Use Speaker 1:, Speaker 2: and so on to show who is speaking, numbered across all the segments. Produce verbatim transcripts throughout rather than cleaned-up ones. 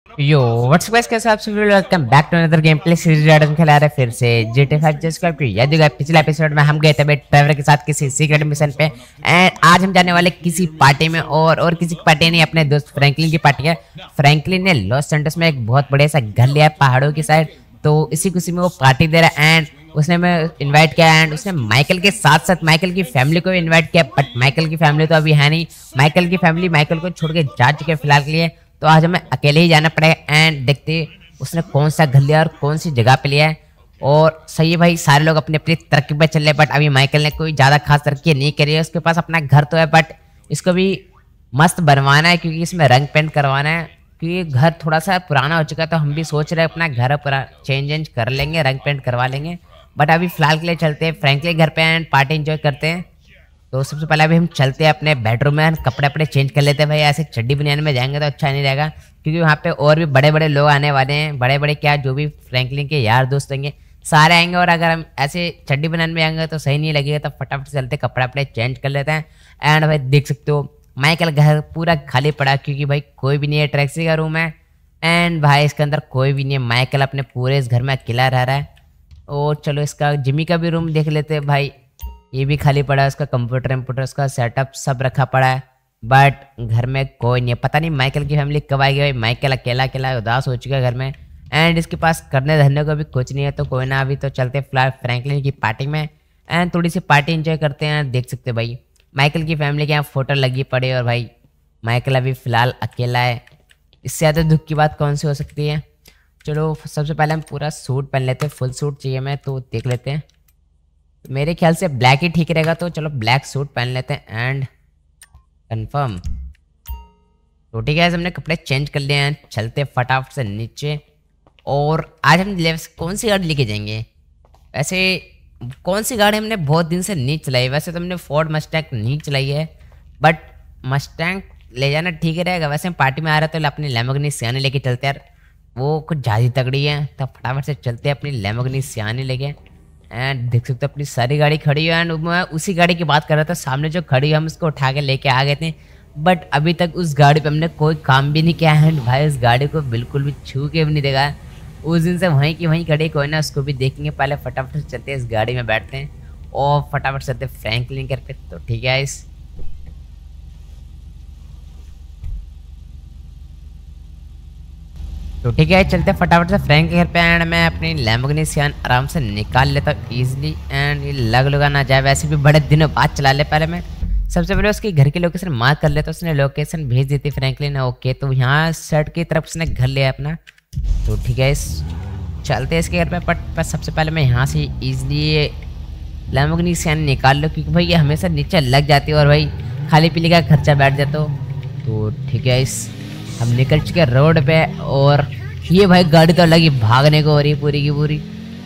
Speaker 1: Yo what's guys, कैसे आप सभी लोग? Welcome back to another game play series rider खेला रहे फिर से जी टी फाइव। जस्ट आपको याद होगा पिछले एपिसोड में हम गए थे ट्रैवलर के साथ किसी सीक्रेट मिशन पे, एंड आज हम जाने वाले किसी पार्टी में, और और किसी की पार्टी नहीं, अपने दोस्त फ्रैंकलिन की पार्टी है। फ्रैंकलिन ने लॉस एंजल्स में एक बहुत बड़े सा घर लिया है पहाड़ों की साइड, तो इसी खुशी में वो पार्टी दे रहा है। एंड उसने मैं इनवाइट किया, एंड उसने माइकल के साथ साथ माइकल की फैमिली को भी इनवाइट किया, बट माइकल की फैमिली तो अभी है नहीं। माइकल की फैमिली माइकल को छोड़ के जा चुके हैं फिलहाल के लिए, तो आज हमें अकेले ही जाना पड़ेगा। एंड देखते उसने कौन सा घर लिया और कौन सी जगह पे लिया है। और सही है भाई, सारे लोग अपनी अपनी तरक्की पे चल रहे, बट अभी माइकल ने कोई ज़्यादा खास तरक्की नहीं करी है। उसके पास अपना घर तो है, बट इसको भी मस्त बनवाना है, क्योंकि इसमें रंग पेंट करवाना है, क्योंकि घर थोड़ा सा पुराना हो चुका है। तो हम भी सोच रहे हैं अपना घर पूरा चेंज वेंज कर लेंगे, रंग पेंट करवा लेंगे। बट अभी फिलहाल के लिए चलते हैं फ्रैंकलिन घर पे एंड पार्टी एंजॉय करते हैं। तो सबसे पहले अभी हम चलते हैं अपने बेडरूम में, कपड़े अपने चेंज कर लेते हैं भाई। ऐसे चड्डी बनियान में जाएंगे तो अच्छा नहीं रहेगा, क्योंकि वहाँ पे और भी बड़े बड़े लोग आने वाले हैं। बड़े बड़े क्या, जो भी फ्रैंकलिन के यार दोस्त होंगे सारे आएंगे, और अगर हम ऐसे चड्डी बनियान में आएंगे तो सही नहीं लगेगा। तो फटाफट चलते कपड़े अपने चेंज कर लेते हैं। एंड भाई देख सकते हो माइकल घर पूरा खाली पड़ा, क्योंकि भाई कोई भी नहीं है। टैक्सी का रूम है एंड भाई इसके अंदर कोई भी नहीं है। माइकल अपने पूरे इस घर में अकेला रह रहा है। और चलो इसका जिमी का भी रूम देख लेते हैं भाई, ये भी खाली पड़ा है। उसका कंप्यूटर कंप्यूटर उसका सेटअप सब रखा पड़ा है, बट घर में कोई नहीं है। पता नहीं माइकल की फैमिली कब आएगी भाई। माइकल अकेला अकेला उदास हो चुका है घर में, एंड इसके पास करने धरने को भी कुछ नहीं है। तो कोई ना, अभी तो चलते फिलहाल फ्रैंकलिन की पार्टी में एंड थोड़ी सी पार्टी एंजॉय करते हैं। देख सकते भाई माइकल की फैमिली के यहाँ फोटो लगी पड़ी, और भाई माइकल अभी फिलहाल अकेला है। इससे ज़्यादा दुख की बात कौन सी हो सकती है। चलो सबसे पहले हम पूरा सूट पहन लेते हैं, फुल सूट चाहिए मैं, तो देख लेते हैं। मेरे ख्याल से ब्लैक ही ठीक रहेगा, तो चलो ब्लैक सूट पहन लेते हैं एंड कंफर्म। तो ठीक है, हमने कपड़े चेंज कर लिए हैं, चलते फटाफट से नीचे। और आज हम लेफ्ट कौन सी गाड़ी लेके जाएंगे? वैसे कौन सी गाड़ी हमने बहुत दिन से नहीं चलाई। वैसे तो हमने फोर्ड मस्टैंग नहीं चलाई है, बट मस्टैंग ले जाना ठीक ही रहेगा। वैसे हम पार्टी में आ रहे तो अपनी लैम्बोर्गिनी सियानी लेके चलते यार, वो कुछ ज़्यादा तगड़ी है। तो फटाफट से चलते हैं अपनी लैम्बोर्गिनी सियानी लेके। एंड देख सकते हो अपनी सारी गाड़ी खड़ी है, एंड मैं उसी गाड़ी की बात कर रहा था। सामने जो खड़ी है हम उसको उठा के लेके आ गए थे, बट अभी तक उस गाड़ी पे हमने कोई काम भी नहीं किया है। एंड भाई उस गाड़ी को बिल्कुल भी छू के भी नहीं देखा। उस दिन से वहीं की वहीं खड़ी, कोई ना उसको भी देखेंगे। पहले फटाफट से चलते हैं इस गाड़ी में बैठते हैं और फटाफट चलते फ्रैंकलिन घर पे। तो ठीक है इस तो ठीक है चलते फटाफट से फ्रैंक के घर पे। एंड मैं अपनी लैम्बोर्गिनी सियान आराम से निकाल लेता हूँ ईजिली, एंड ये लग लगा ना जाए। वैसे भी बड़े दिनों बाद चला ले। पहले मैं सबसे पहले उसके घर की लोकेशन मार्क कर लेता हूँ। उसने लोकेशन भेज दी थी फ्रैंकलिन ने। ओके, तो यहाँ शर्ट की तरफ उसने घर लिया अपना। तो ठीक है इस चलते हैं इसके घर पे। बट पर सबसे पहले मैं यहाँ से ईजिली लैम्बोर्गिनी सियान निकाल लो, क्योंकि भाई ये हमेशा नीचे लग जाती है और भाई खाली पीली का खर्चा बैठ जाता हो। तो ठीक है इस हम निकल चुके रोड पे, और ये भाई गाड़ी तो लगी भागने को हो रही है पूरी की पूरी।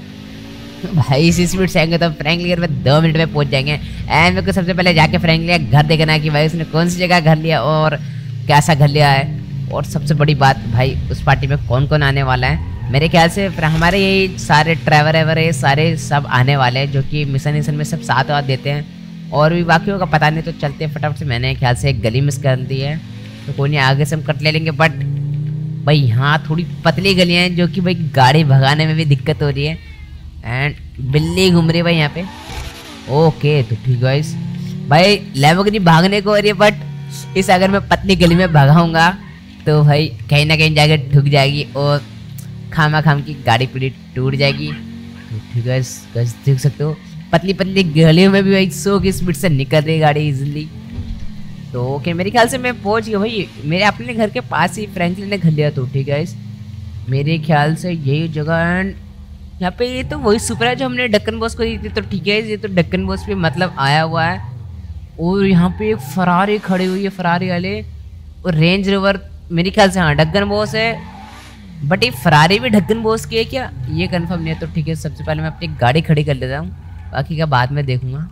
Speaker 1: भाई इसी स्पीड से आएंगे तो फ्रैंकलिन घर पे दो मिनट में पहुंच जाएंगे। एंड मेरे को सबसे पहले जाके फ्रैंकलिन घर देखना कि भाई उसने कौन सी जगह घर लिया और कैसा घर लिया है। और सबसे बड़ी बात भाई, उस पार्टी में कौन कौन आने वाला है। मेरे ख्याल से हमारे यही सारे ड्राइवर एवर है, सारे सब आने वाले हैं, जो कि मिशन मिशन में सब साथ वाथ देते हैं। और भी बाकियों का पता नहीं, तो चलते फटाफट से। मैंने ख्याल से एक गली मिस कर दी है, तो कोई नहीं आगे से हम कट ले लेंगे। बट भाई यहाँ थोड़ी पतली गलियाँ हैं, जो कि भाई गाड़ी भगाने में भी दिक्कत हो रही है। एंड बिल्ली घूम रही है भाई यहाँ पे। ओके तो ठीक है इस भाई लैम्बोर्गिनी भागने को हो रही है, बट इस अगर मैं पतली गली में भगाऊंगा तो भाई कहीं ना कहीं जाकर ठुक जाएगी और खामा खाम की गाड़ी पीड़ी टूट जाएगी। तो ठीक है इस देख सकते हो पतली पतली गलियों में भी भाई सौ की स्पीड से निकल रही है गाड़ी इजिली। तो ओके मेरे ख्याल से मैं पहुंच गया भाई। मेरे अपने घर के पास ही फ्रैंकलिन ने घर लिया। तो ठीक है इस मेरे ख्याल से यही जगह। एंड यहाँ पे ये तो वही सुपरा है जो हमने डक्कन बॉस को दी थी। तो ठीक है ये तो डक्कन बॉस पे मतलब आया हुआ है। और यहाँ पे एक फरारी खड़ी हुई है, फरारी वाले। और रेंज रोवर मेरे ख्याल से हाँ डक्कन बॉस है, बट ये फरारी भी डक्कन बॉस की है क्या, ये कंफर्म नहीं है। तो ठीक है सबसे पहले मैं अपनी गाड़ी खड़ी कर लेता हूँ, बाकी का बाद में देखूंगा।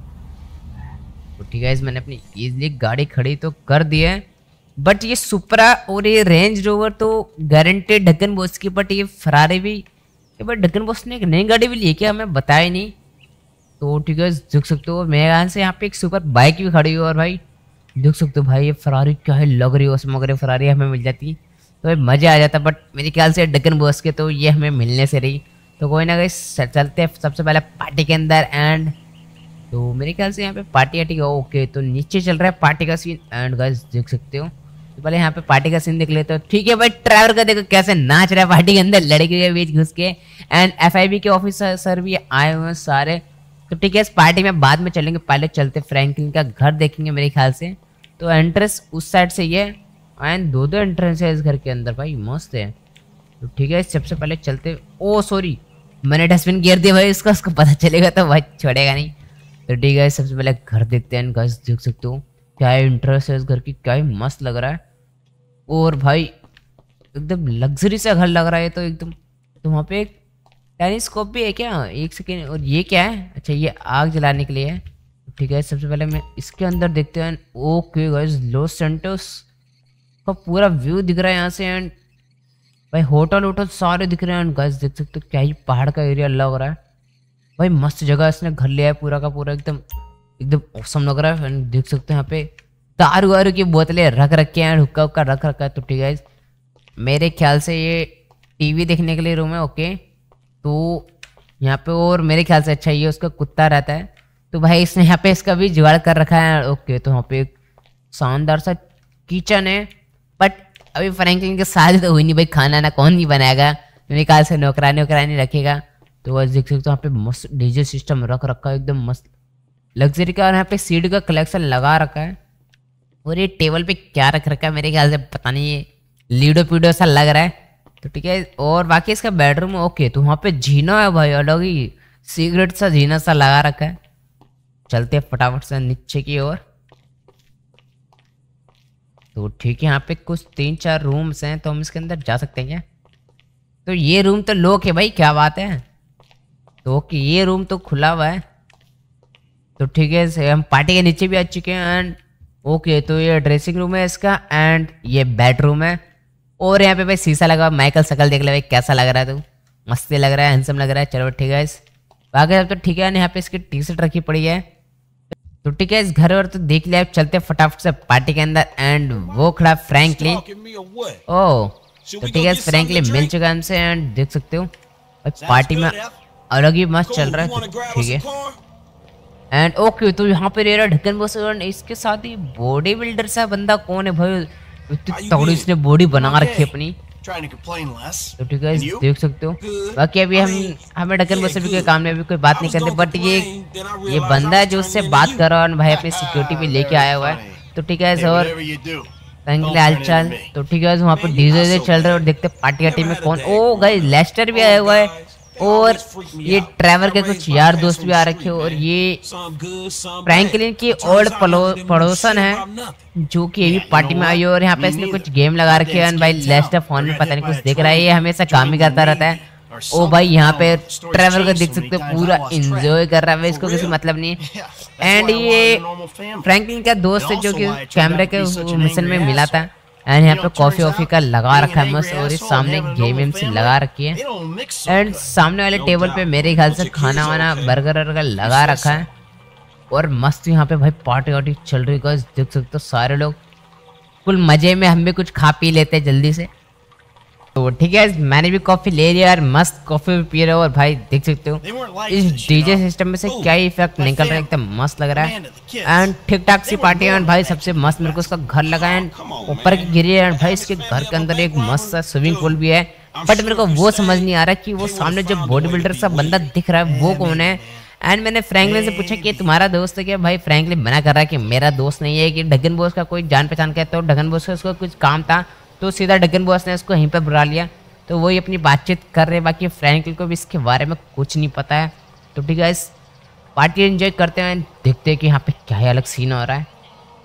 Speaker 1: तो ठीक है मैंने अपनी इजीली गाड़ी खड़ी तो कर दी है, बट ये सुपरा और ये रेंज रोवर तो गारंटेड डक्कन बॉस की। बट ये फरारी भी, ये बट डक्कन बॉस ने एक नई गाड़ी भी ली है क्या, हमें बताया नहीं। तो ठीक है देख सकते हो मेरे यहाँ से यहाँ पे एक सुपर बाइक भी खड़ी हुई है। और भाई देख सकते हो भाई ये फरारी क्या है लग रही है, उसमें अगर फरारी हमें मिल जाती तो मज़ा आ जाता, बट मेरे ख्याल से डगन बॉस के तो ये हमें मिलने से रही। तो कोई ना कोई चलते हैं सबसे पहले पार्टी के अंदर। एंड तो मेरे ख्याल से यहाँ पे पार्टी आर्टी ओके, तो नीचे चल रहा है पार्टी का सीन। एंड गाइस देख सकते हो, तो पहले यहाँ पे पार्टी का सीन देख लेते हो। ठीक है भाई, ड्राइवर का देखो कैसे नाच रहा है पार्टी के अंदर लड़की के बीच घुस के। एंड एफ आई बी के ऑफिसर सर भी आए हुए हैं सारे। तो ठीक है, इस पार्टी में बाद में चलेंगे, पहले चलते फ्रैंकलिन का घर देखेंगे मेरे ख्याल से। तो एंट्रेंस उस साइड से ये, एंड दो दो एंट्रेंस है इस घर के अंदर भाई, मस्त है। तो ठीक है, सबसे पहले चलते। ओ सॉरी, मैंने डस्टबिन गिर दिया भाई, उसका उसको पता चलेगा तो भाई छोड़ेगा नहीं। तो ठीक है, सबसे पहले घर देखते हैं। गाइस देख सकते हो क्या इंटरेस्ट है इस घर की, क्या ही मस्त लग रहा है। और भाई एकदम लग्जरी सा घर लग रहा है तो एकदम। तो वहाँ पे एक टेलीस्कोप भी है क्या, एक सेकेंड। और ये क्या है, अच्छा ये आग जलाने के लिए है। ठीक है, सबसे पहले मैं इसके अंदर देखते हैं। ओके गाइस, लॉस सैंटोस का पूरा व्यू दिख रहा है यहाँ से। एंड भाई होटल वोटल सारे दिख रहे हैं। गाइस देख सकते हो क्या ही पहाड़ का एरिया लग रहा है भाई, मस्त जगह इसने घर लिया है पूरा का पूरा, एकदम एकदम औसम लग रहा है। एंड देख सकते हैं यहाँ पे दारू वारू की बोतलें रख रखे हैं, हुक्का हुक्का रख रखा है। तो ठीक है, मेरे ख्याल से ये टीवी देखने के लिए रूम है। ओके, तो यहाँ पे और मेरे ख्याल से अच्छा ये उसका कुत्ता रहता है। तो भाई इसने यहाँ पे इसका भी जुगाड़ कर रखा है। ओके, तो वहाँ पे एक शानदार सा किचन है। बट अभी फ्रैंकलिन के शादी तो हुई नहीं भाई, खाना ना कौन नहीं बनाएगा, मेरे ख्याल से नौकरानी वोकरानी रखेगा। तो बस देख सकते हो यहाँ पे मस्त डीजे सिस्टम रख रखा है, एकदम मस्त लग्जरी का। और यहाँ पे सीड का कलेक्शन लगा रखा है। और ये टेबल पे क्या रख रखा है मेरे ख्याल से पता नहीं, ये लीडो पीडो सा लग रहा है। तो ठीक है, और बाकी इसका बेडरूम ओके। तो वहाँ पे जीना है भाई, अलग ही सिगरेट सा जीना सा लगा रखा है। चलते हैं फटाफट से नीचे की ओर। तो ठीक है, यहाँ पे कुछ तीन चार रूम्स हैं, तो हम इसके अंदर जा सकते हैं क्या। तो ये रूम तो लॉक है भाई, क्या बात है। तो ओके, ये रूम तो खुला हुआ है। तो ठीक है, हम पार्टी के नीचे भी आ चुके हैं। एंड ओके, तो ये ड्रेसिंग रूम है इसका, एंड ये बेडरूम है। और यहाँ पे भाई शीशा लगा, माइकल शकल देख ले भाई कैसा लग रहा है, तो मस्त लग रहा है, हैंडसम लग रहा है। चलो ठीक है, बाकी सब तो ठीक है। यहाँ पे इसकी टी शर्ट रखी पड़ी है। तो ठीक है, इस घर और तो देख लिया, चलते फटाफट से पार्टी के अंदर। एंड वो खड़ा फ्रैंकलिन। ओह, तो ठीक है, फ्रैंकलिन मिल चुका है हमसे। एंड देख सकते हो भाई पार्टी में अलग ही मस्त चल रहा है। ठीक है, एंड ओके, तो यहाँ पे रह रहा ढक्कन बॉस। इसके साथ ही बॉडी बिल्डर सा बंदा कौन है भाई, इतनी तगड़ी इसने बॉडी बना रखी है अपनी। तो ठीक है, देख सकते हो। बाकी अभी हम हमें ढक्कन बॉस से भी कोई काम में अभी कोई बात नहीं करते, बट ये ये बंदा है जो उससे बात कर रहा है भाई, अपनी सिक्योरिटी भी लेके आया हुआ है। तो ठीक है, और हाल चाल। तो ठीक है, वहाँ पे डीजे चल रहे हैं। और देखते पार्टी वार्टी में कौन, ओ गाइस लेस्टर भी आया हुआ है। और ये ट्रेवर के कुछ यार दोस्त भी आ रखे हो। और ये फ्रैंकलिन की ओल्ड पड़ोसन है जो कि ये भी पार्टी में आई है। और यहाँ पे इसने कुछ गेम लगा रखे हैं भाई। लेस्टर फोन में पता नहीं कुछ देख रहा है, ये हमेशा काम ही करता रहता है। ओ भाई, यहाँ पे ट्रेवर को देख सकते हो पूरा एंजॉय कर रहा है, इसको किसी मतलब नहीं है। एंड ये फ्रैंकलिन का दोस्त है जो कि कैमरे के मिशन में मिला था। एंड यहाँ पे कॉफी वॉफी का लगा रखा है मस्त। और इस सामने गेम वेम से लगा रखी है। एंड सामने वाले टेबल पे मेरे ख्याल से खाना वाना बर्गर वर्गर लगा रखा है। और मस्त यहाँ पे भाई पार्टी वार्टी चल रही है, देख सकते हो सारे लोग फुल मजे में। हम भी कुछ खा पी लेते हैं जल्दी से। तो ठीक है, मैंने भी कॉफी ले लिया यार, मस्त कॉफी भी पी रहे हो। और भाई देख सकते हो इस डीजे सिस्टम में से क्या इफेक्ट निकल रहा है, एकदम मस्त लग रहा है। एंड ठीक ठाक सी पार्टी है। भाई सबसे मस्त मेरे को उसका घर लगा है, ऊपर की गिरी है। भाई इसके घर के अंदर एक मस्त सा स्विमिंग पूल भी है। बट मेरे को वो समझ नहीं आ रहा कि वो सामने जो बॉडी बिल्डर सा बंदा दिख रहा है वो कौन है। एंड मैंने फ्रैंकलिन से पूछा कि तुम्हारा दोस्त है क्या। भाई फ्रैंकलिन मना कर रहा है कि मेरा दोस्त नहीं है, कि ढक्कन बॉस का कोई जान पहचान का। तो ढक्कन बॉस का उसको कुछ काम था, तो सीधा ढक्कन बॉस ने उसको यहीं पर बुला लिया। तो वही अपनी बातचीत कर रहे। बाकी फ्रैंकलिन को भी इसके बारे में कुछ नहीं पता है। तो ठीक है, इस पार्टी एंजॉय करते हैं, देखते हैं कि यहाँ पे क्या अलग सीन हो रहा है।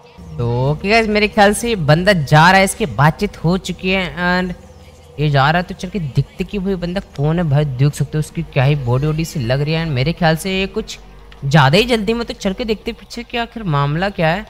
Speaker 1: तो क्या मेरे ख्याल से बंदा जा रहा है, इसकी बातचीत हो चुकी है। एंड ये जा रहा है, तो चल के दिखते कि भाई बंदा कौन है। भाई देख सकते हो उसकी क्या ही बॉडी वॉडी से लग रही है। मेरे ख्याल से ये कुछ ज़्यादा ही जल्दी में। तो चल के देखते पीछे कि आखिर मामला क्या है।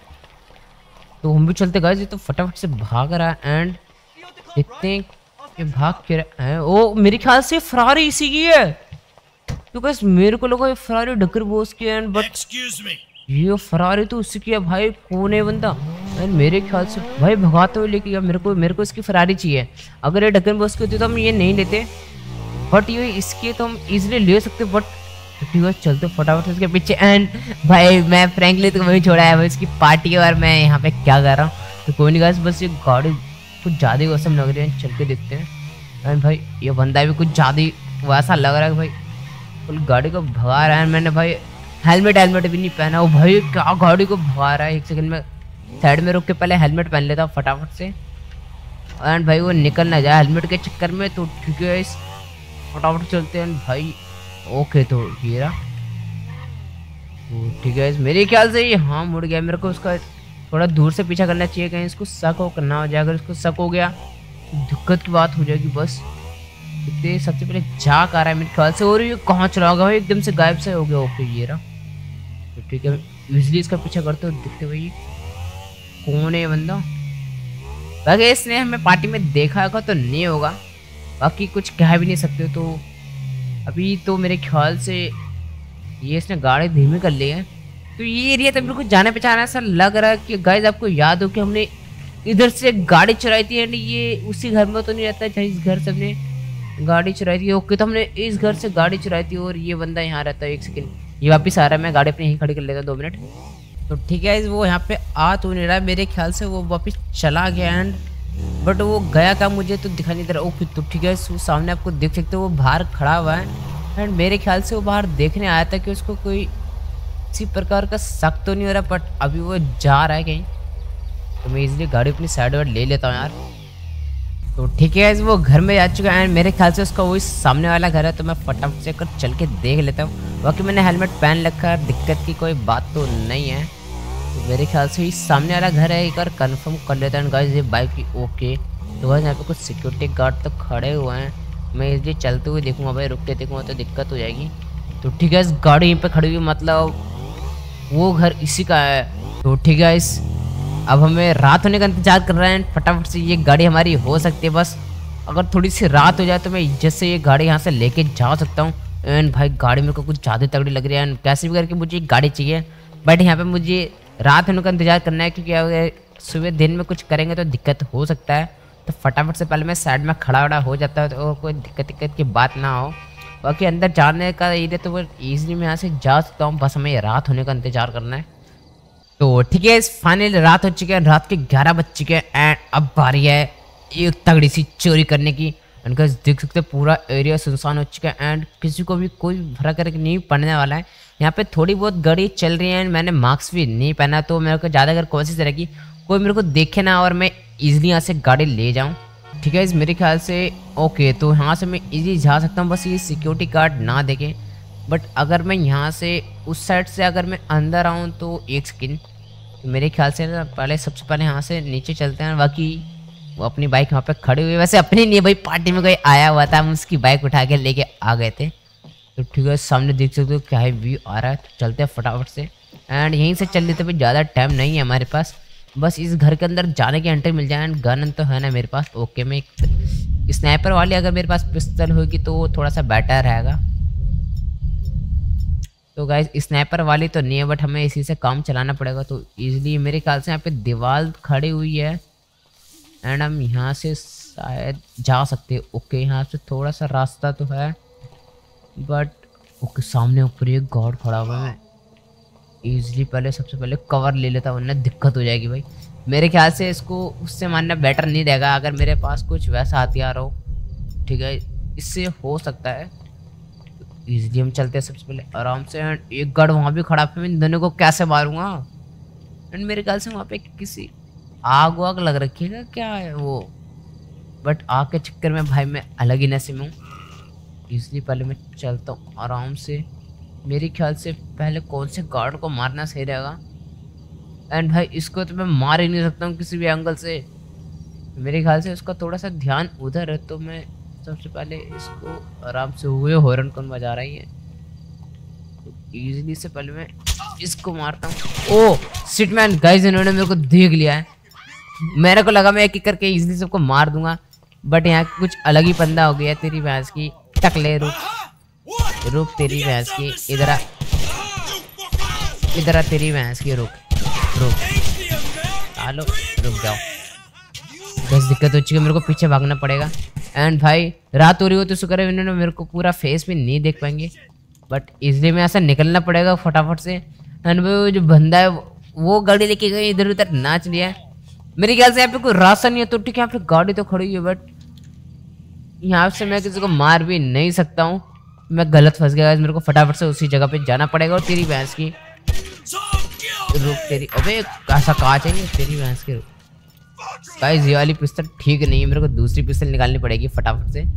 Speaker 1: तो हम भी चलते गए, तो फटाफट से भाग रहा है। एंड देखते हैं ये भाग के है। ओ मेरे ख्याल से फरारी इसी की है। तो बस मेरे को लगा ये फरारी ढक्कन बॉस की है, बट ये फरारी तो उसी की है। भाई कौन है बंदा, एंड मेरे ख्याल से भाई भगाते हुए लेके गया मेरे को मेरे को इसकी फरारी चाहिए। अगर ये ढक्कन बॉस की होती तो हम ये नहीं लेते, बट ये इसके तो हम इजीली ले सकते, बट ठीक है चलते फटाफट इसके पीछे। एंड भाई मैं फ्रैंकली तो वही छोड़ा है, भाई इसकी पार्टी और मैं यहाँ पे क्या कर रहा हूँ। तो कोई नहीं गाइस, बस ये गाड़ी कुछ ज़्यादा ही वसम लग रही है, चल के देखते हैं। एंड भाई ये बंदा भी कुछ ज़्यादा ही वैसा लग रहा है भाई, फुल गाड़ी को भगा रहा है। मैंने भाई हेलमेट हेलमेट भी नहीं पहना, वो भाई क्या गाड़ी को भगा रहा है। एक सेकंड में साइड में रुक के पहले हेलमेट पहन लेता हूँ फटाफट से, एंड भाई वो निकल ना जाए हेलमेट के चक्कर में। तो ठीक है इस फटाफट चलते हैं भाई। ओके तो ये रहा, ठीक है मेरे ख्याल से ये हाँ मुड़ गया। मेरे को उसका थोड़ा दूर से पीछा करना चाहिए, कहीं इसको शक हो करना हो जाए। अगर इसको शक हो गया तो दिक्कत की बात हो जाएगी। बस इतने सबसे पहले जा कर रहा है मेरे ख्याल से, और ये कहाँ चला गया भाई, एकदम से गायब से हो गया। ओके ये रहा, तो ठीक है इजली इसका पीछा करते हो। दिखते भाई कौन है ये बंदा, बाकी इसने हमें पार्टी में देखा होगा तो नहीं होगा, बाकी कुछ कह भी नहीं सकते। तो अभी तो मेरे ख्याल से ये इसने गाड़ी धीमी कर ली है। तो ये एरिया तो बिल्कुल जाने पहचाना ऐसा लग रहा है कि गाइस आपको याद हो कि हमने इधर से गाड़ी चुराई थी, एंड ये उसी घर में तो नहीं रहता है जिस घर से हमने गाड़ी चुराई थी। ओके तो हमने इस घर से गाड़ी चुराई थी और ये बंदा यहाँ रहता है। एक सेकंड ये वापस आ रहा है, मैं गाड़ी अपनी यहीं खड़ी कर लेता हूँ दो मिनट। तो ठीक है वो यहाँ पे आ तो नहीं रहा, मेरे ख्याल से वो वापस चला गया। एंड बट वो गया क्या मुझे तो दिखाई नहीं दे रहा। ओके तो ठीक है वो सामने आपको देख सकते हो, वो बाहर खड़ा हुआ है। एंड मेरे ख्याल से वो बाहर देखने आया था कि उसको कोई किसी प्रकार का शक तो नहीं हो रहा, बट अभी वो जा रहा है कहीं। तो मैं इजीली गाड़ी अपनी साइड वाइड ले लेता हूँ यार। तो ठीक है वो घर में जा चुका है, एंड मेरे ख्याल से उसका वही सामने वाला घर है। तो मैं फटाफट से कर चल के देख लेता हूँ। बाकी मैंने हेलमेट पहन रखा है, दिक्कत की कोई बात तो नहीं है। तो मेरे ख्याल से ही सामने वाला घर है, एक बार कन्फर्म कर लेता हूँ गाइस ये बाइक की। ओके तो गाइस यहाँ पे कुछ सिक्योरिटी गार्ड तो खड़े हुए हैं, मैं इसलिए चलते हुए देखूँगा भाई, रुक के देखूँगा तो दिक्कत हो जाएगी। तो ठीक है इस गाड़ी यहीं पे खड़ी हुई, मतलब वो घर इसी का है। तो ठीक है इस अब हमें रात होने का इंतजार कर रहे हैं, फटाफट से ये गाड़ी हमारी हो सकती है। बस अगर थोड़ी सी रात हो जाए तो मैं इज्जत से ये गाड़ी यहाँ से लेके जा सकता हूँ। एंड भाई गाड़ी मेरे को कुछ ज़्यादा तगड़ी लग रही है, एंड कैसे भी करके मुझे गाड़ी चाहिए, बट यहाँ पे मुझे रात होने का इंतजार करना है, क्योंकि अगर सुबह दिन में कुछ करेंगे तो दिक्कत हो सकता है। तो फटाफट से पहले मैं साइड में खड़ा वड़ा हो जाता है, तो कोई दिक्कत दिक्कत की बात ना हो। बाकी अंदर जाने का एरिया तो वो ईजिली मैं यहाँ से जा सकता हूँ, बस हमें रात होने का इंतजार करना है। तो ठीक है फाइनली रात हो चुकी है, रात के ग्यारह बज चुके हैं। एंड अब बारी है एक तगड़ी सी चोरी करने की। एंड गाइस देख सकते हैं पूरा एरिया सुनसान हो चुका है, एंड किसी को भी कोई फर्क नहीं पड़ने वाला है। यहाँ पे थोड़ी बहुत गाड़ी चल रही है, एंड मैंने मास्क भी नहीं पहना, तो मेरे को ज़्यादा अगर कोशिश रहेगी कोई मेरे को देखे ना और मैं इजीली यहाँ से गाड़ी ले जाऊँ। ठीक है इस मेरे ख्याल से ओके तो यहाँ से मैं इजीली जा सकता हूँ, बस ये सिक्योरिटी गार्ड ना देखे। बट अगर मैं यहाँ से उस साइड से अगर मैं अंदर आऊँ तो एक सेकेंड, तो मेरे ख्याल से ना पहले सबसे पहले यहाँ से नीचे चलते हैं। बाकी वो अपनी बाइक वहाँ पे खड़ी हुई, वैसे अपनी नहीं भाई पार्टी में कोई आया हुआ था, हम उसकी बाइक उठा के लेके आ गए थे। तो ठीक है सामने देख सकते हो क्या है व्यू आ रहा है, तो चलते हैं फटाफट से। एंड यहीं से चल लेते भाई, ज़्यादा टाइम नहीं है हमारे पास, बस इस घर के अंदर जाने की एंट्री मिल जाए। एंड गन तो है ना मेरे पास। ओके मैं एक स्नाइपर वाली अगर मेरे पास पिस्टल होगी तो थोड़ा सा बेटर रहेगा। तो गाइस स्नाइपर वाली तो नहीं है, बट हमें इसी से काम चलाना पड़ेगा। तो इजीली मेरे ख्याल से यहाँ पे दीवार खड़ी हुई है, एंड हम यहाँ से शायद जा सकते हैं। ओके यहाँ से थोड़ा सा रास्ता तो है, बट ओके सामने ऊपर एक गार्ड खड़ा हुआ है। इजीली पहले सबसे पहले कवर ले लेता, वरना दिक्कत हो जाएगी भाई। मेरे ख्याल से इसको उससे मारना बेटर नहीं रहेगा, अगर मेरे पास कुछ वैसा हथियार हो। ठीक है इससे हो सकता है। इजीली हम चलते हैं सबसे पहले आराम से। एंड एक गार्ड वहाँ भी खड़ा है, मैं इन दोनों को कैसे मारूंगा। एंड मेरे ख्याल से वहाँ पे किसी आग वाग लग रखी है क्या है वो, बट आग के चक्कर में भाई मैं अलग ही नशे में हूँ। इसलिए पहले मैं चलता हूँ आराम से। मेरे ख्याल से पहले कौन से गार्ड को मारना सही रहेगा। एंड भाई इसको तो मैं मार ही नहीं सकता हूँ किसी भी एंगल से, मेरे ख्याल से उसका थोड़ा सा ध्यान उधर है। तो मैं सबसे पहले इसको आराम से हुए हॉर्न कौन बजा रही है, तो इजीली से पहले मैं इसको मारता हूँ। ओ सिटमैन गाइस इन्होंने मेरे को देख लिया है, मेरे को लगा मैं एक एक करके इजीली सबको मार दूंगा, बट यहाँ कुछ अलग ही पंदा हो गया। तेरी भैंस की टकले रुक रुक तेरी भैंस की इधर आ इधर आ तेरी भैंस की रुक रुक हेलो रुक जाओ, बस दिक्कत हो चुकी है, मेरे को पीछे भागना पड़ेगा। एंड भाई रात हो रही हो तो शुक्र है इन्होंने मेरे को पूरा फेस भी नहीं देख पाएंगे, बट इसलिए मैं ऐसा निकलना पड़ेगा फटाफट से। एंड वो जो बंदा है वो गाड़ी लेके गई इधर उधर नाच लिया है। मेरे ख्याल से यहाँ पे कोई रास्ता नहीं है, तो ठीक है यहाँ पे गाड़ी तो खड़ी है, बट यहाँ से मैं किसी को मार भी नहीं सकता हूँ। मैं गलत फंस गया, मेरे को फटाफट से उसी जगह पे जाना पड़ेगा। और तेरी भैंस की रुक, तेरी अबे ऐसा कहा चाहिए, तेरी भैंस की रुक। गाइस ये वाली पिस्तल ठीक नहीं है, मेरे को दूसरी पिस्तल निकालनी पड़ेगी फटाफट से।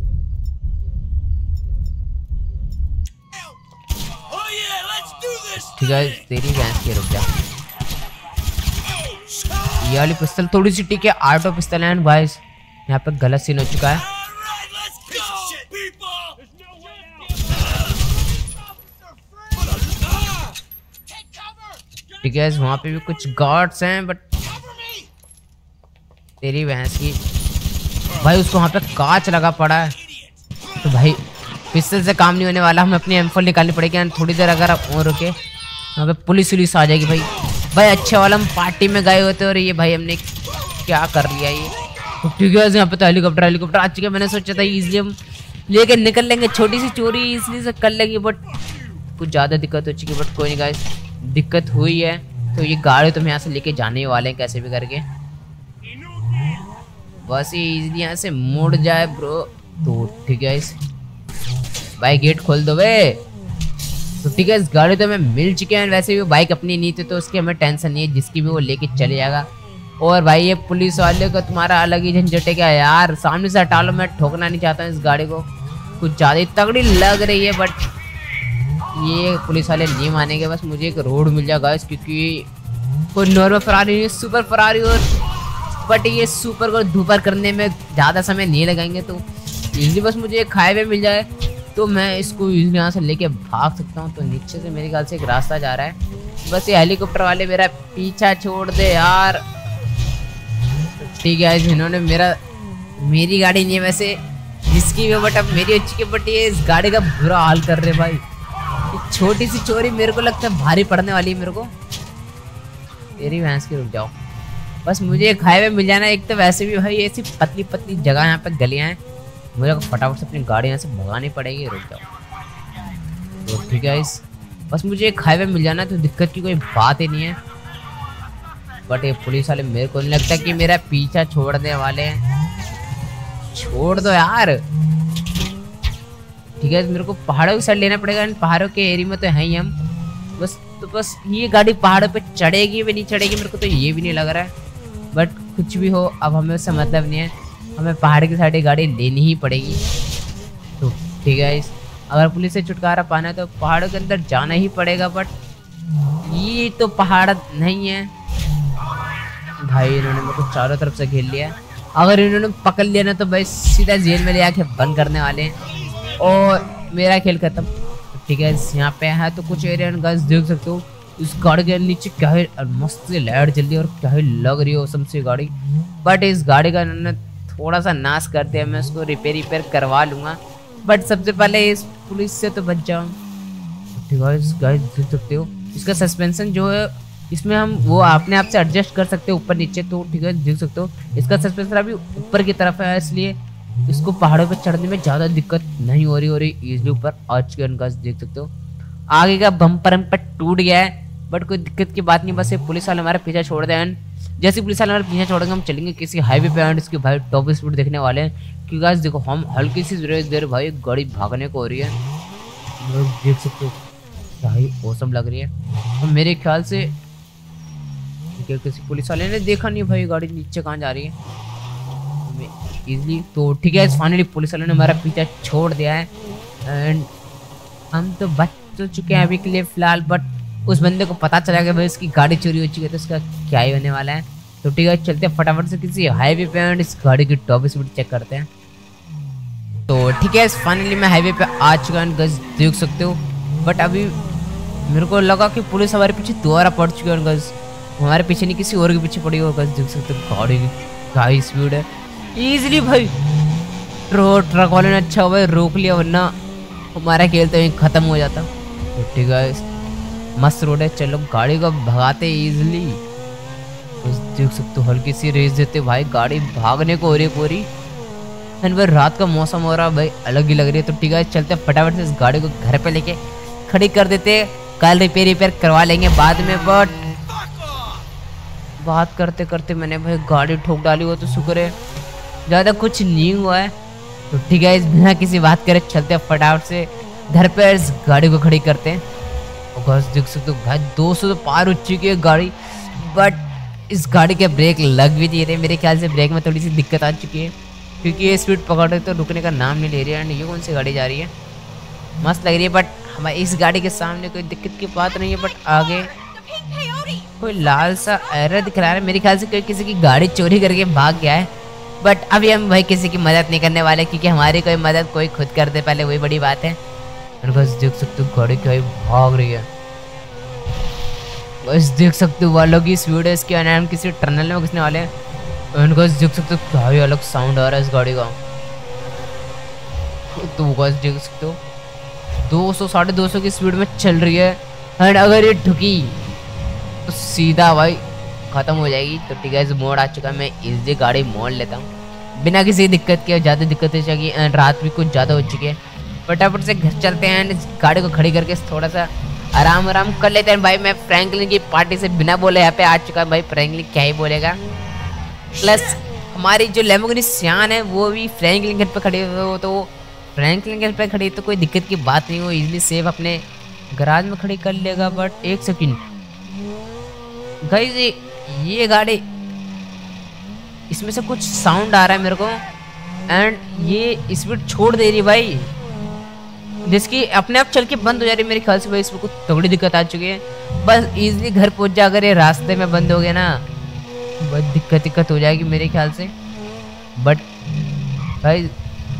Speaker 1: ठीक है तेरी भैंस की रुक जा। ये वाली पिस्तल थोड़ी सी ठीक है, ऑटो पिस्तल है। गाइस यहाँ पे गलत सीन हो चुका है। ठीक है वहाँ पे भी कुछ गार्ड्स हैं, बट तेरी भैंस की भाई उसको वहाँ पे कांच लगा पड़ा है, तो भाई पिस्तल से काम नहीं होने वाला, हमें अपनी एम फोर निकालनी पड़ेगी। थोड़ी देर अगर आप और रुके वहाँ पे पुलिस वुलिस आ जाएगी। भाई भाई अच्छे वाला हम पार्टी में गए होते और ये भाई हमने क्या कर लिया ये। तो ठीक है यहाँ पे तो हेलीकॉप्टर हेलीकॉप्टर आ चुके हैं। मैंने सोचा था इजली हम लेके निकल लेंगे, छोटी सी चोरी इसलिए से कर लेंगे, बट कुछ ज़्यादा दिक्कत हो चुकी है। बट कोई नहीं गाइस, दिक्कत हुई है तो ये गाड़ी तो हम यहाँ से लेके जाने वाले हैं कैसे भी करके, बस ये इजली यहाँ से मुड़ जाए ब्रो। तो ठीक है इस भाई गेट खोल दो वे। तो ठीक है इस गाड़ी तो हमें मिल चुके हैं, वैसे भी बाइक अपनी नहीं थी तो उसकी हमें टेंशन नहीं है, जिसकी भी वो लेके चले जाएगा। और भाई ये पुलिस वाले को तुम्हारा अलग ही झंझट है क्या यार, सामने से हटा लो, मैं ठोकना नहीं चाहता हूँ इस गाड़ी को, कुछ ज़्यादा ही तगड़ी लग रही है। बट ये पुलिस वाले नहीं मानेंगे, बस मुझे एक रोड मिल जाएगा क्योंकि कोई नॉर्मल फरारी नहीं, सुपर फरारी। और बट ये सुपर को धूपर करने में ज़्यादा समय नहीं लगाएंगे, तो इजली बस मुझे एक हाईवे मिल जाए तो मैं इसको यहाँ से लेके भाग सकता हूँ। तो नीचे से मेरे ख्याल से एक रास्ता जा रहा है, बस ये हेलीकॉप्टर वाले मेरा पीछा छोड़ दे यार। ठीक है इन्होंने मेरा मेरी गाड़ी नहीं है वैसे जिसकी भी, बट अब मेरी अच्छी के, बट ये इस गाड़ी का बुरा हाल कर रहे भाई। छोटी सी चोरी मेरे को लगता है भारी पड़ने वाली है मेरे को। तेरी भैंस की रुक जाओ, बस मुझे एक हाईवे मिल जाना। एक तो वैसे भी भाई ऐसी पतली पतली जगह यहाँ पे गलियाँ हैं, मुझे फटाफट से अपनी गाड़ी यहाँ से भगानी पड़ेगी। रुक जाओ तो ठीक है इस बस मुझे एक हाईवे मिल जाना, तो दिक्कत की कोई बात ही नहीं है। बट ये पुलिस वाले मेरे को नहीं लगता कि मेरा पीछा छोड़ने वाले हैं, छोड़ दो यार। ठीक है मेरे को पहाड़ों की साइड लेना पड़ेगा, पहाड़ों के एरिया में तो है ही हम, बस तो बस ये गाड़ी पहाड़ों पे चढ़ेगी भी नहीं चढ़ेगी मेरे को तो ये भी नहीं लग रहा है। बट कुछ भी हो अब हमें उससे मतलब नहीं है, हमें पहाड़ की साइड गाड़ी लेनी ही पड़ेगी। तो ठीक है इस अगर पुलिस से छुटकारा पाना है तो पहाड़ों के अंदर जाना ही पड़ेगा। बट ये तो पहाड़ नहीं है भाई, इन्होंने मेरे को चारों तरफ से घेर लिया। अगर इन्होंने पकड़ लिया ना तो भाई सीधा जेल में ले आके बंद करने वाले हैं और मेरा खेल खत्म। ठीक है यहाँ पे है तो कुछ एरिया गाइस देख सकते हो, इस गाड़ी के नीचे क्या है मस्त लाइट जल रही है और क्या ही लग रही है औसम से गाड़ी। बट इस गाड़ी का इन्होंने थोड़ा सा नाश करते हैं, मैं उसको रिपेयर रिपेयर करवा लूँगा। बट सबसे पहले इस पुलिस से तो बच जाऊँ। ठीक है गाइस देख सकते हो इसका सस्पेंशन जो है इसमें हम वो अपने आप से एडजस्ट कर सकते हो ऊपर नीचे। तो ठीक है देख सकते हो इसका सस्पेंशन अभी ऊपर की तरफ है, इसलिए इसको पहाड़ों पे चढ़ने में ज़्यादा दिक्कत नहीं हो रही हो रही इजली ऊपर आ चुके हैं। देख सकते हो आगे का बम्पर हम पर टूट गया है, बट कोई दिक्कत की बात नहीं, बस ये पुलिस वाले हमारे पीछे छोड़ दें। जैसे पुलिस वाले हमारे पीछे छोड़ेंगे हम चलेंगे किसी हाईवे पे एंड इसके भाई टॉप स्पीड देखने वाले हैं। क्योंकि गाइस देखो हम हल्की सी देर भाई गाड़ी भागने को हो रही है, देख सकते हो क्या ही औसम लग रही है। और मेरे ख्याल से किसी पुलिस वाले ने देखा नहीं भाई गाड़ी नीचे कहाँ जा रही है इजली। तो ठीक है फाइनली पुलिस वाले ने हमारा पीछा छोड़ दिया है एंड हम तो बच तो चुके हैं अभी के लिए फिलहाल। बट उस बंदे को पता चला कि भाई इसकी गाड़ी चोरी हो चुकी है तो इसका क्या ही होने वाला है। तो ठीक है चलते हैं फटाफट से किसी हाईवे पे एंड इस गाड़ी की टॉप स्पीड चेक करते हैं। तो ठीक है फाइनली मैं हाईवे पे आ चुका हूँ गज देख सकते हो। बट अभी मेरे को लगा कि पुलिस हमारे पीछे दोबारा पड़ चुकी है गज, हमारे पीछे नहीं किसी और के पीछे पड़ी हो गज देख सकते हो। गाड़ी की क्या स्पीड है इजीली भाई, ट्रक वाले ने अच्छा हुआ रोक लिया वरना हमारा खेल तो यहीं खत्म हो जाता। तो ठीक है मस्त रोड है, चलो गाड़ी को भगाते इजीली देख सकते हो हल्की सी रेस देते भाई, गाड़ी भागने को हो रही पूरी। एंड भाई रात का मौसम हो रहा भाई, अलग ही लग रही है। तो ठीक है चलते फटाफट से इस गाड़ी को घर पे लेके खड़ी कर देते, कल रिपेयर रिपेयर करवा लेंगे बाद में। बट बात करते करते मैंने भाई गाड़ी ठोक डाली, हो तो शुक्र है ज़्यादा कुछ नहीं हुआ है। तो ठीक है इस बिना किसी बात करे चलते हैं फटाफट से घर पे इस गाड़ी को खड़ी करते हैं। और देख सकते हो भाई दो सौ तो पार हो चुकी है गाड़ी, बट इस गाड़ी के ब्रेक लग भी नहीं रहे। मेरे ख्याल से ब्रेक में थोड़ी सी दिक्कत आ चुकी है, क्योंकि ये स्पीड पकड़ रहे तो रुकने का नाम नहीं ले रही है। एंड ये कौन सी गाड़ी जा रही है, मस्त लग रही है। बट हमारे इस गाड़ी के सामने कोई दिक्कत की बात नहीं है। बट आगे कोई लाल सा एरर दिख रहा है, मेरे ख्याल से कोई किसी की गाड़ी चोरी करके भाग गया है। बट अभी हम भाई किसी की मदद नहीं करने वाले, क्योंकि हमारी कोई मदद कोई खुद कर दे पहले, वही बड़ी बात है। बस देख सकते हो गाड़ी क्या भाग रही है, बस देख सकते हो वालों की स्पीड है इसके। हम किसी टनल में घुसने वाले हैं। बस देख सकते हो क्या ही अलग साउंड आ रहा है इस गाड़ी का। तो बस देख सकते हो दो सौ साढ़े दो सौ की स्पीड में चल रही है। एंड अगर ये ठुकी तो सीधा भाई खत्म हो जाएगी। तो ठीक है इस मोड़ आ चुका है, मैं इजी गाड़ी मोड़ लेता हूँ बिना किसी दिक्कत के। ज़्यादा दिक्कत हो जाएगी एंड रात भी कुछ ज़्यादा हो चुकी है। फटाफट से घर चलते हैं एंड गाड़ी को खड़ी करके थोड़ा सा आराम आराम कर लेते हैं। भाई मैं फ्रैंकलिन की पार्टी से बिना बोले यहाँ पे आ चुका है। भाई फ्रैंकलिन क्या ही बोलेगा, प्लस हमारी जो लैम्बोर्गिनी सियान है वो भी फ्रैंकलिन घर पे खड़ी हो, तो फ्रैंकलिन घर पे खड़ी तो कोई दिक्कत की बात नहीं, वो इजीली सेफ अपने गराज में खड़ी कर लेगा। बट एक सेकंड गाइस, ये गाड़ी इसमें से कुछ साउंड आ रहा है मेरे को, एंड ये स्पीड छोड़ दे रही भाई, जिसकी अपने आप चल के बंद हो जा रही है। मेरे ख्याल से भाई इसमें कुछ तगड़ी दिक्कत आ चुकी है। बस इजीली घर पहुंच जा, अगर ये रास्ते में बंद हो गया ना बहुत दिक्कत दिक्कत हो जाएगी मेरे ख्याल से। बट भाई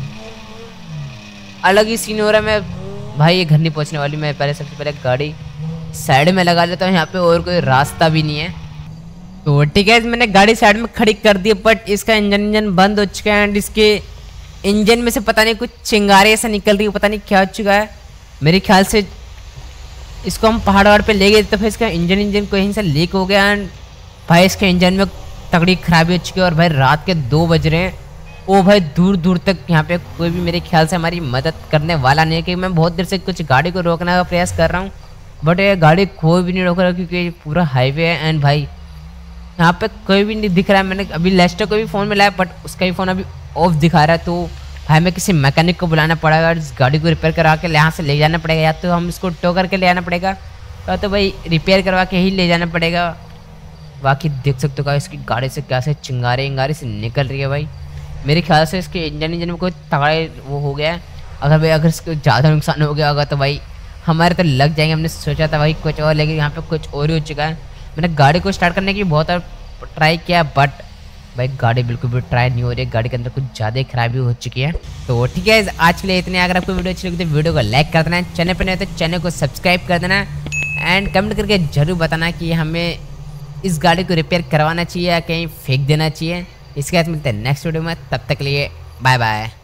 Speaker 1: अलग ही सीन हो रहा है। मैं भाई ये घर नहीं पहुंचने वाली, मैं पहले सबसे पहले गाड़ी साइड में लगा लेता हूँ, यहाँ पे और कोई रास्ता भी नहीं है। तो ठीक है मैंने गाड़ी साइड में खड़ी कर दी, बट इसका इंजन इंजन बंद हो चुका है। एंड इसके इंजन में से पता नहीं कुछ चिंगारी ऐसा निकल रही है, पता नहीं क्या हो चुका है। मेरे ख्याल से इसको हम पहाड़ वहाड़ पे ले गए तो फिर इसका इंजन इंजन कहीं से लीक हो गया। एंड भाई इसके इंजन में तगड़ी खराबी हो चुकी है। और भाई रात के दो बज रहे हैं, ओ भाई दूर दूर तक यहाँ पे कोई भी मेरे ख्याल से हमारी मदद करने वाला नहीं है। कि मैं बहुत देर से कुछ गाड़ी को रोकने का प्रयास कर रहा हूँ, बट ये गाड़ी कोई भी नहीं रोक रहा, क्योंकि पूरा हाईवे है। एंड भाई यहाँ पे कोई भी नहीं दिख रहा है। मैंने अभी लेस्टर को भी फ़ोन मिलाया, बट उसका भी फ़ोन अभी ऑफ दिखा रहा है। तो भाई मैं किसी मैकेनिक को बुलाना पड़ेगा, इस गाड़ी को रिपेयर करा के यहाँ से ले जाना पड़ेगा, या तो हम इसको टो करके ले आना पड़ेगा, या तो भाई रिपेयर करवा के ही ले जाना पड़ेगा। बाकी देख सकते हो इसकी गाड़ी से कैसे चिंगारे इंगारे से निकल रही है भाई। मेरे ख्याल से इसके इंजन इंजन में कोई तगड़े वो हो गया है। अगर भाई अगर इसको ज़्यादा नुकसान हो गया होगा तो भाई हमारे तो लग जाएंगे। हमने सोचा था भाई कुछ और, लेकिन यहाँ पे कुछ और ही हो चुका है। मैंने गाड़ी को स्टार्ट करने की बहुत ट्राई किया, बट भाई गाड़ी बिल्कुल भी ट्राई नहीं हो रही है। गाड़ी के अंदर कुछ ज़्यादा ही खराबी हो चुकी है। तो ठीक है आज के लिए इतने। अगर आपको वीडियो अच्छी लगी तो वीडियो को लाइक कर देना, चैनल पर नहीं हो तो चैनल को सब्सक्राइब कर देना, एंड कमेंट करके ज़रूर बताना कि हमें इस गाड़ी को रिपेयर करवाना चाहिए या कहीं फेंक देना चाहिए। इसके बाद मिलते हैं नेक्स्ट वीडियो में, तब तक के लिए बाय बाय।